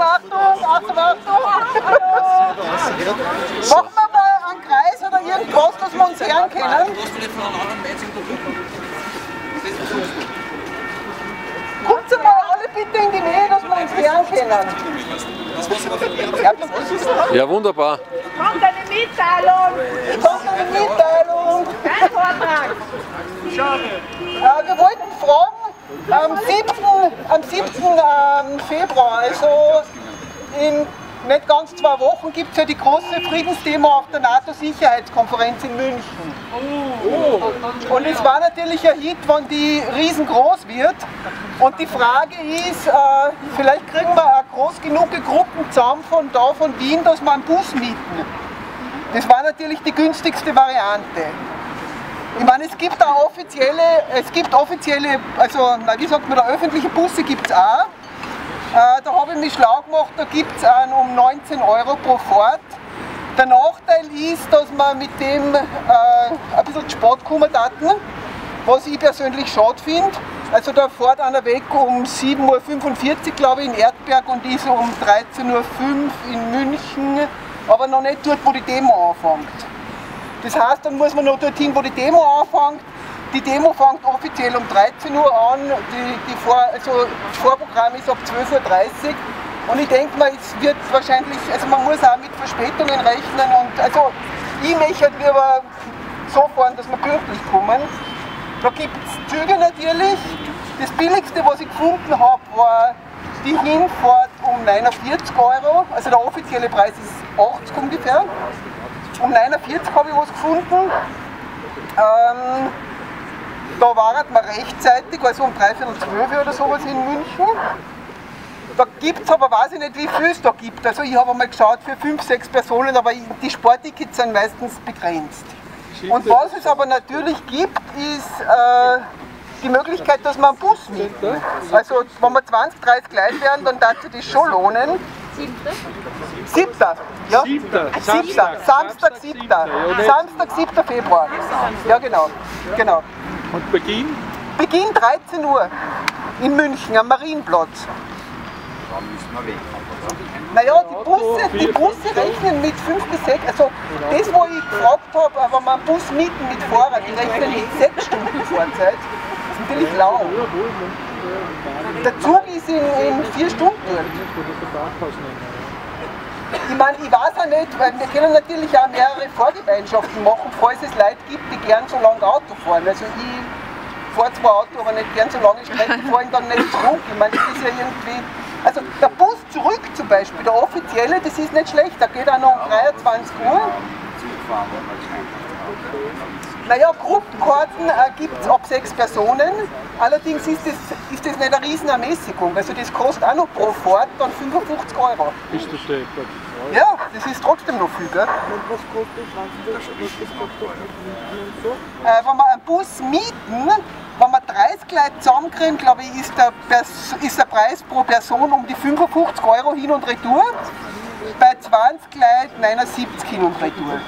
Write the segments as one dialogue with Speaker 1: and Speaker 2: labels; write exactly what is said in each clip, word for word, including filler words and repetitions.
Speaker 1: Achtung, Achtung, Achtung! Machen wir mal einen Kreis oder irgendwas, dass wir uns hören können? Kommt mal alle bitte in die Nähe, dass wir uns hören können.
Speaker 2: Ja, wunderbar.
Speaker 3: Kommt eine Mitteilung!
Speaker 1: Kommt eine Mitteilung!
Speaker 3: Kein Vortrag!
Speaker 1: Äh, wir wollten fragen, am siebten, am siebten Ähm, Februar, also in nicht ganz zwei Wochen, gibt es ja die große Friedensdemo auf der NATO-Sicherheitskonferenz in München. Oh. Und es war natürlich ein Hit, wenn die riesengroß wird. Und die Frage ist, äh, vielleicht kriegen wir eine groß genug Gruppen zusammen von da von Wien, dass wir einen Bus mieten. Das war natürlich die günstigste Variante. Ich meine, es gibt auch offizielle, es gibt offizielle, also na, wie sagt man, da, öffentliche Busse gibt es auch. Äh, da habe ich mich schlau gemacht, da gibt es einen um neunzehn Euro pro Fahrt. Der Nachteil ist, dass man mit dem äh, ein bisschen zu spät kommen daten, was ich persönlich schade finde. Also da fährt einer weg um sieben Uhr fünfundvierzig, glaube ich, in Erdberg und ist um dreizehn Uhr fünf in München, aber noch nicht dort, wo die Demo anfängt. Das heißt, dann muss man noch dorthin, wo die Demo anfängt. Die Demo fängt offiziell um dreizehn Uhr an, die, die Vor, also das Vorprogramm ist ab zwölf Uhr dreißig. Und ich denke mal, es wird wahrscheinlich, also man muss auch mit Verspätungen rechnen. Und also ich möchte halt lieber so fahren, dass wir pünktlich kommen. Da gibt es Züge natürlich. Das billigste, was ich gefunden habe, war die Hinfahrt um neunundvierzig Euro. Also der offizielle Preis ist achtzig ungefähr. Um neunundvierzig habe ich was gefunden. Ähm, da waren wir rechtzeitig, also um dreiviertel zwölf oder sowas in München. Da gibt es aber, weiß ich nicht, wie viel es da gibt. Also ich habe einmal geschaut für fünf, sechs Personen, aber die Sporttickets sind meistens begrenzt. Und was es aber natürlich gibt, ist äh, die Möglichkeit, dass man einen Bus mieten. Also wenn wir zwanzig, dreißig Leute werden, dann darf sich das schon lohnen. Siebter. Ja?
Speaker 4: Siebter.
Speaker 1: Siebter. Samstag, siebter. Samstag, siebter Februar. Ja, genau. genau.
Speaker 4: Und Beginn?
Speaker 1: Beginn dreizehn Uhr in München am Marienplatz.
Speaker 5: Da müssen wir weg.
Speaker 1: Naja, die Busse, die Busse rechnen mit fünf bis sechs, also das, wo ich gefragt habe, wenn wir einen Bus mieten mit Fahrer, die rechnen mit sechs Stunden Fahrzeit. Das ist natürlich lau. Der Zug ist in, in vier Stunden dort. Ich meine, ich weiß auch nicht, weil wir können natürlich auch mehrere Fahrgemeinschaften machen, falls es Leute gibt, die gern so lange Auto fahren. Also ich fahre zwar Auto, aber nicht gern so lange Strecken, fahren dann nicht zurück. Ich meine, das ist ja irgendwie... Also der Bus zurück zum Beispiel, der offizielle, das ist nicht schlecht, der geht auch noch um dreiundzwanzig Uhr. Naja, Gruppenkarten äh, gibt es ab sechs Personen, allerdings ist das, ist das nicht eine riesen Ermäßigung, also das kostet auch noch pro Fahrt dann fünfundfünfzig Euro.
Speaker 4: Bist du steppert?
Speaker 1: Ja, das ist trotzdem noch viel, gell?
Speaker 6: Und was kostet das?
Speaker 1: Äh, wenn wir einen Bus mieten, wenn wir dreißig Leute zusammenkriegen, glaube ich, ist der, ist der Preis pro Person um die fünfundfünfzig Euro hin und retour. Bei zwanzig Leuten neunundsiebzig hin und retour.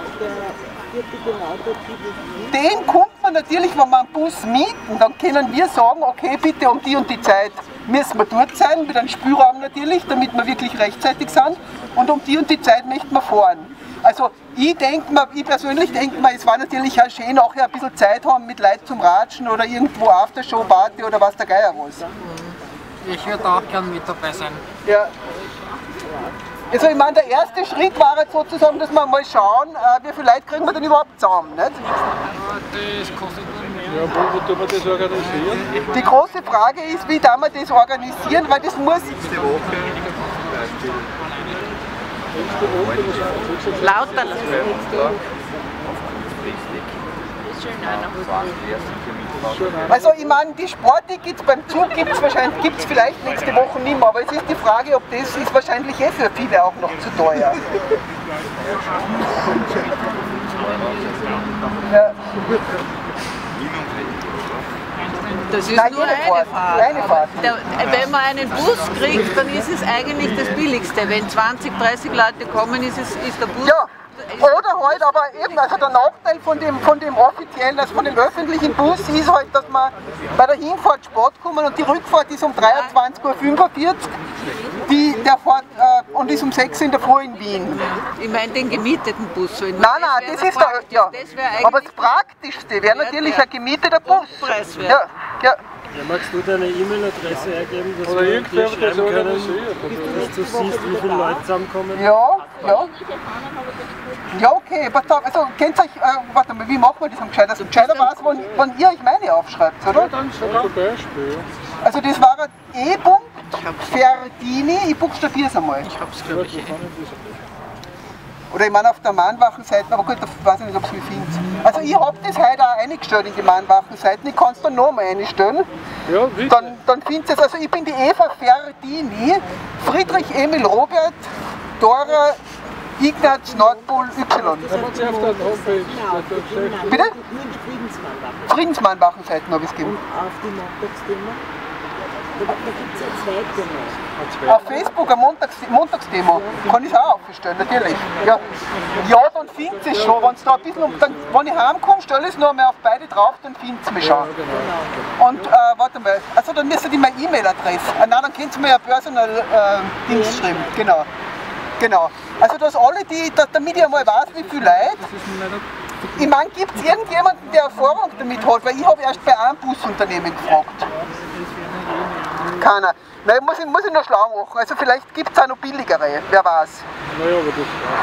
Speaker 1: Den kommt man natürlich, wenn wir einen Bus mieten, dann können wir sagen, okay, bitte um die und die Zeit müssen wir dort sein, mit einem Spielraum natürlich, damit wir wirklich rechtzeitig sind, und um die und die Zeit möchten wir fahren. Also ich denke mir, ich persönlich denke mir, es war natürlich auch schön, auch ein bisschen Zeit haben mit Leuten zum Ratschen oder irgendwo Aftershow-Party oder was der Geier was.
Speaker 7: Ich würde auch gern mit dabei sein.
Speaker 1: Ja. Also ich meine, der erste Schritt war jetzt sozusagen, dass wir mal schauen, wie viele Leute kriegen wir denn überhaupt zusammen, nicht?
Speaker 7: Das kostet mehr.
Speaker 4: Ja, wo, wo tun wir das organisieren?
Speaker 1: Die große Frage ist, wie darf man das organisieren, weil das muss...
Speaker 3: Lauter.
Speaker 1: Also ich meine, die Sporttickets beim Zug gibt es wahrscheinlich, gibt's vielleicht nächste Woche nicht mehr, aber es ist die Frage, ob das ist wahrscheinlich eh für viele auch noch zu teuer. Ja.
Speaker 3: Das ist
Speaker 1: Nein,
Speaker 3: nur
Speaker 1: jede
Speaker 3: eine
Speaker 1: Fahrt.
Speaker 3: Fahrt.
Speaker 1: Eine Fahrt.
Speaker 3: Der, wenn man einen Bus kriegt, dann ist es eigentlich das Billigste. Wenn zwanzig, dreißig Leute kommen, ist, es, ist der Bus...
Speaker 1: Ja. Oder halt, aber eben, also der Nachteil von dem, von dem offiziellen, also von dem öffentlichen Bus ist halt, dass man bei der Hinfahrt spät kommen und die Rückfahrt ist um dreiundzwanzig Uhr fünfundvierzig. Die der fährt äh, und ist um sechs in der Früh in Wien.
Speaker 3: Ich meine den gemieteten Bus. So
Speaker 1: Nein, nein, das, das ist der, ja.
Speaker 3: Das wär
Speaker 1: aber das Praktischste wäre natürlich ein gemieteter Bus.
Speaker 3: Preiswert.
Speaker 1: Ja, ja.
Speaker 2: Ja, magst du deine E-Mail-Adresse hergeben, dass
Speaker 4: Oder
Speaker 2: wir
Speaker 4: irgendwer
Speaker 2: dir
Speaker 4: das
Speaker 2: schreiben können,
Speaker 4: organisiert.
Speaker 2: dass du siehst, wie viele Leute zusammenkommen?
Speaker 1: Ja, ja. Ja, okay, pass auf, also kennt euch, äh, warte mal, wie machen wir das am gescheitersten? Gescheiter war es, wenn, wenn ihr euch meine aufschreibt, oder?
Speaker 4: Dann zum Beispiel.
Speaker 1: Also das war ein E. Ferdini, ich buchstabiere es einmal.
Speaker 3: Ich hab's, glaube ich.
Speaker 1: Oder ich meine auf der Mahnwachenseite, aber gut, ich weiß nicht, ob es mich findet. Also ich habe das heute auch eingestellt in die Mahnwachenseiten, ich kann es dann nochmal einstellen.
Speaker 4: Ja, bitte.
Speaker 1: Dann, dann findet es, also ich bin die Eva Ferdini, Friedrich Emil Robert, Dora Ignaz Nordpol Y.
Speaker 4: Haben Sie auf der Homepage?
Speaker 1: Bitte?
Speaker 6: Nur die Friedensmahnwache.
Speaker 1: Friedensmahnwachenseiten habe ich es gegeben.
Speaker 6: Und auf die Montagsdemo, da, da gibt es ja zwei Demos.
Speaker 1: Auf Facebook eine Montags Montagsdemo, kann ich es auch aufstellen, natürlich. Ja, ja dann findet es schon, wenn es da ein bisschen, um, dann, wenn ich heimkomme, stelle ich es noch mal auf beide drauf, dann findet es mich schon. Und äh, warte mal, also dann müsst ihr meine E-Mail-Adresse, ah, nein, dann könnt ihr mir ja Personal äh, Dings schreiben, genau. Genau. Also dass alle die, dass, damit ich einmal weiß, wie viele Leute. Ich meine, gibt es irgendjemanden, der Erfahrung damit hat? Weil ich habe erst bei einem Busunternehmen gefragt. Keiner. Nein, muss ich, muss ich noch schlau machen. Also vielleicht gibt es auch noch billigere, wer weiß.
Speaker 4: Naja, aber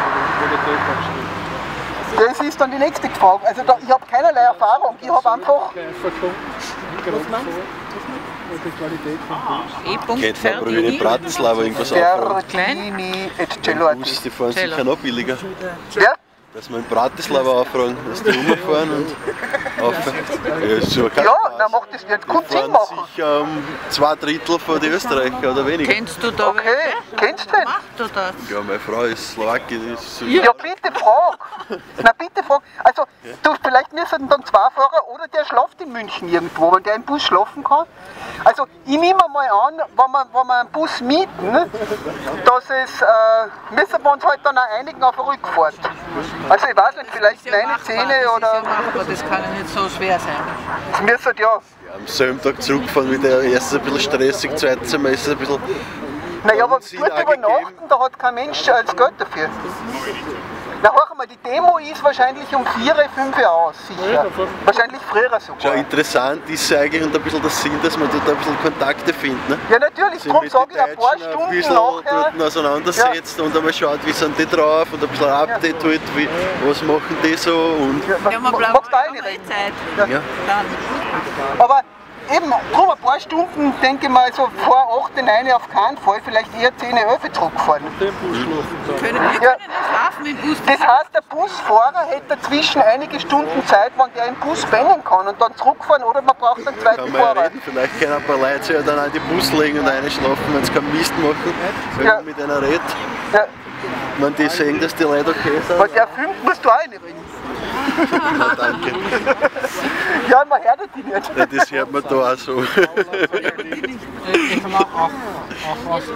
Speaker 4: das war
Speaker 1: Das ist dann die nächste Frage. Also da, ich habe keinerlei Erfahrung. Ich habe einfach.
Speaker 4: die Qualität vom Bus.
Speaker 8: Geht aber wie eine Bratislava irgendwas auffahren.
Speaker 1: Ferdini et Cello.
Speaker 8: Bus, die fahren sicher noch billiger.
Speaker 1: Ja?
Speaker 8: Dass wir in Bratislava auffahren, dass die rumfahren und auffahren. Ja, ist schon
Speaker 1: Ja, dann macht das nicht gut
Speaker 8: Die
Speaker 1: Sinn
Speaker 8: fahren
Speaker 1: machen.
Speaker 8: sicher um zwei Drittel von den Österreicher oder weniger.
Speaker 3: Kennst du da
Speaker 1: Okay, kennst du den?
Speaker 3: Machst du das?
Speaker 8: Ja, meine Frau ist Slowakin, die ist so
Speaker 1: Ja, bitte frag. Na bitte frag. Also, du, vielleicht müssen dann zwei Fahrer oder der schlaft in München irgendwo, wenn der im Bus schlafen kann. Also, ich nehme mal an, wenn wir, wenn wir einen Bus mieten, dass es, äh, müssen wir uns halt dann auch einigen auf eine Rückfahrt. Also, ich weiß nicht, vielleicht
Speaker 3: Das ist ja
Speaker 1: meine
Speaker 3: machbar,
Speaker 1: Zähne
Speaker 3: das ist ja
Speaker 1: oder.
Speaker 3: machbar, das kann ja nicht so schwer sein.
Speaker 1: Es müssen ja.
Speaker 8: am selben Tag zurückfahren mit der ersten ein bisschen stressig, zweitens einmal ist es ein bisschen.
Speaker 1: Naja, aber
Speaker 8: Ziel
Speaker 1: dort
Speaker 8: angegeben.
Speaker 1: übernachten, da hat kein Mensch als Geld dafür. Na, hör mal, die Demo ist wahrscheinlich um vier, fünf Uhr aus, sicher. Wahrscheinlich früher
Speaker 8: Schon
Speaker 1: sogar.
Speaker 8: interessant ist ja eigentlich und ein bisschen der Sinn, dass man dort ein bisschen Kontakte findet. Ne?
Speaker 1: Ja, natürlich,
Speaker 8: Sich
Speaker 1: darum
Speaker 8: mit
Speaker 1: sage
Speaker 8: den
Speaker 1: ich ein paar
Speaker 8: Deutschen ein
Speaker 1: Stunden
Speaker 8: bisschen
Speaker 1: nachher.
Speaker 8: dort auseinandersetzt und einmal schaut, wie sind die drauf und ein bisschen ein Update halt, wie, was machen die so und
Speaker 3: Ja, wir bleiben
Speaker 1: Magst du
Speaker 3: haben
Speaker 1: auch
Speaker 3: wir
Speaker 1: nicht
Speaker 3: eh Zeit.
Speaker 8: ja.
Speaker 3: Dann.
Speaker 1: Aber eben, drum ein paar Stunden, denke ich mal, so vor acht, neun auf keinen Fall, vielleicht eher zehn, elf zurückfahren.
Speaker 4: Den Bus schlafen dann.
Speaker 3: Können, wir
Speaker 1: Ja.
Speaker 3: können nicht schlafen im Bus.
Speaker 1: Das heißt, der Busfahrer hätte dazwischen einige Stunden Zeit, wann der im Bus pennen kann und dann zurückfahren oder man braucht einen zweiten
Speaker 8: Kann man ja
Speaker 1: Fahrer.
Speaker 8: reden, vielleicht können ein paar Leute sich ja dann an die Bus legen und einschlafen, wenn sie keinen Mist machen, wenn
Speaker 1: Ja.
Speaker 8: man mit einer redet.
Speaker 1: Ja,
Speaker 8: Wenn die sehen, dass die Leute okay sind.
Speaker 1: weil der filmt, musst du auch nicht reden.
Speaker 8: Na, danke.
Speaker 1: Ja, man hört die nicht.
Speaker 8: Ja, das hört man da auch so.
Speaker 7: Ich kann auch, auch, auch was.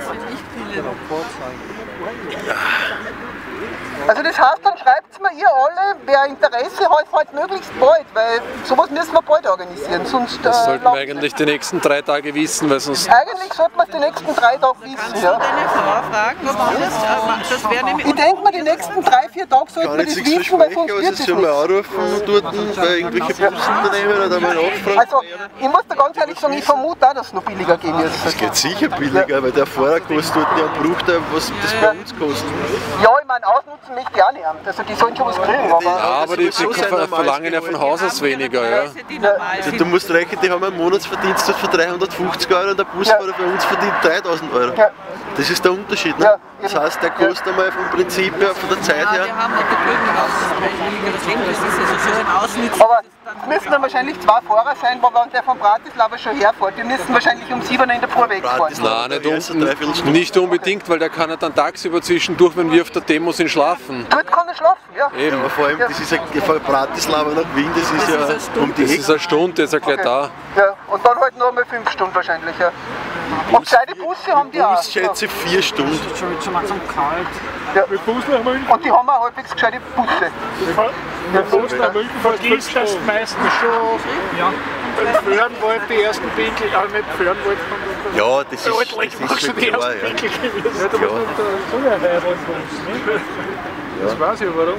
Speaker 1: Also das heißt, dann schreibt mir ihr alle, wer Interesse hat, halt möglichst bald, weil sowas müssen wir bald organisieren, sonst
Speaker 9: Das
Speaker 1: äh,
Speaker 9: sollten wir
Speaker 1: läuft's
Speaker 9: eigentlich die nächsten drei Tage wissen, weil sonst.
Speaker 1: nicht. Eigentlich sollten wir es die nächsten drei Tage wissen.
Speaker 3: Kannst
Speaker 1: Ja.
Speaker 3: du deine Frau fragen, ob sie das, äh, das wäre nämlich
Speaker 1: Ich denke mal, die nächsten drei, vier Tage sollten
Speaker 8: Kann
Speaker 1: wir
Speaker 8: jetzt
Speaker 1: das
Speaker 8: nichts
Speaker 1: wissen, weil
Speaker 8: versprechen,
Speaker 1: sonst
Speaker 8: aber
Speaker 1: wird
Speaker 8: sie
Speaker 1: es
Speaker 8: sollen mal
Speaker 1: nicht.
Speaker 8: anrufen dort bei irgendwelchen Busunternehmen oder mal nachfragen.
Speaker 1: Also, ich muss dir ganz ehrlich sagen, ich vermute auch, dass es noch billiger gehen wird.
Speaker 8: Das geht sicher billiger, weil der Fahrer kostet dort ja einen Bruchteil, was das bei uns kostet.
Speaker 1: Ja, ich meine, ausnutzen möchte ich auch nicht. Also, die sollen schon was kriegen, aber.
Speaker 9: Ja, aber die, die
Speaker 8: sowieso sein normales
Speaker 9: verlangen ja von Haus aus weniger. Ja.
Speaker 3: Preise, die normal
Speaker 8: Also,
Speaker 3: sind.
Speaker 8: du musst rechnen, die haben einen Monatsverdienst von dreihundertfünfzig Euro und der Busfahrer bei uns verdient dreitausend Euro.
Speaker 1: Ja.
Speaker 8: Das ist der Unterschied. Ne?
Speaker 1: Ja,
Speaker 8: Das heißt, der kostet einmal vom Prinzip her, von der Zeit
Speaker 3: Ja,
Speaker 8: her.
Speaker 3: wir haben auch die Brücken aus. Das ist also so ein Ausnutzen.
Speaker 1: Aber es müssen dann wahrscheinlich zwei Fahrer sein, weil wenn der von Bratislava schon herfährt, die müssen wahrscheinlich um sieben in der Früh wegfahren.
Speaker 8: Bratislava.
Speaker 9: Nein,
Speaker 8: Ja,
Speaker 9: nicht,
Speaker 8: ist eine Dreiviertelstunde.
Speaker 9: un nicht unbedingt, weil der kann ja dann tagsüber zwischendurch, wenn wir auf der Demo sind, schlafen.
Speaker 1: Dort kann er schlafen, ja.
Speaker 8: Ja, aber vor allem, das ist ja von Bratislava nach Wien, das ist ja um die
Speaker 9: Das ist
Speaker 8: Ecke.
Speaker 9: eine Stunde, ist er gleich da.
Speaker 1: Ja, und dann halt noch mal fünf Stunden wahrscheinlich, ja. Und gescheite Busse haben die auch.
Speaker 8: Bus schätze ich vier Stunden.
Speaker 7: Schon wird schon langsam kalt.
Speaker 4: Mit Bus nach München.
Speaker 1: Und die haben auch halbwegs gescheite Busse.
Speaker 4: Mit Bus nach München fährt fünf
Speaker 7: Vergisst das
Speaker 4: Stunden.
Speaker 7: meistens schon. Ja.
Speaker 4: Föhrenwald die ersten Pinkel, auch nicht Föhrenwald kommt.
Speaker 8: Ja, das ist,
Speaker 4: Altlich
Speaker 8: das
Speaker 4: machst
Speaker 8: ist
Speaker 4: du
Speaker 8: schon
Speaker 4: die
Speaker 8: klar,
Speaker 4: ersten
Speaker 8: ja.
Speaker 4: Pinkel gewesen. Ja, da
Speaker 8: Ja.
Speaker 4: muss man da so ja Heiraten kommen. Das weiß ich warum.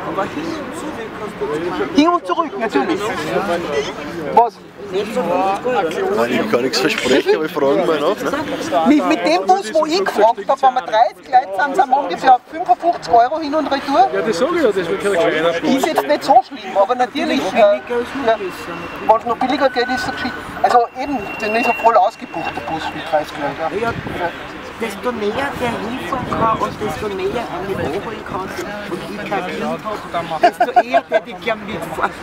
Speaker 1: Hin und zurück, natürlich. Was?
Speaker 8: Nein, ich will gar nichts versprechen, aber ich frage mal nach. Ne?
Speaker 1: Mit, mit dem Bus, wo ich gefragt habe, wenn wir dreißig Leute sind, sind wir ungefähr fünfundfünfzig Euro hin und retour.
Speaker 4: Ja, das sage ich ja, das wird kein kleiner Bus.
Speaker 1: Ist jetzt nicht so schlimm, aber natürlich, äh, ja, wenn es noch billiger geht, ist es gescheit. Also eben, dann ist er voll ausgebucht, der Bus mit dreißig Leuten.
Speaker 6: Ja, desto näher der hinfahren kann und desto näher an mich hochholen kann und ich kein Kind habe, desto eher werde ich gern mitfahren.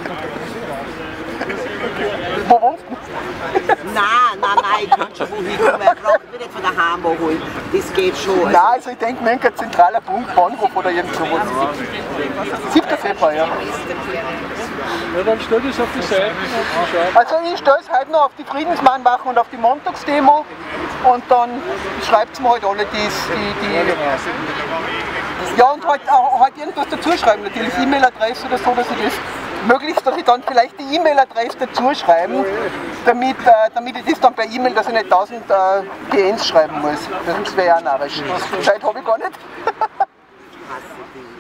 Speaker 1: Wo wohnst du?
Speaker 6: Nein, nein, nein, ich kann schon wohin kommen. Ich brauche mich nicht von daheim holen. Das geht schon.
Speaker 1: Nein, also ich denke mir, ein zentraler Punkt, Bahnhof oder irgend sowas. siebter Februar, ja.
Speaker 4: Ja, dann stell das auf die Seite und schau.
Speaker 1: Also ich stelle es heute noch auf die Friedensmannwache und auf die Montagsdemo und dann schreibt es mir halt alle die, die, die ja und halt, auch, halt irgendwas dazu schreiben, natürlich E-Mail-Adresse oder so, dass ich das möglichst, dass ich dann vielleicht die E-Mail-Adresse dazu schreiben, damit, äh, damit ich das dann per E-Mail, dass ich nicht tausend äh, P Ns schreiben muss. Das wäre ja narrisch. Zeit habe ich gar nicht.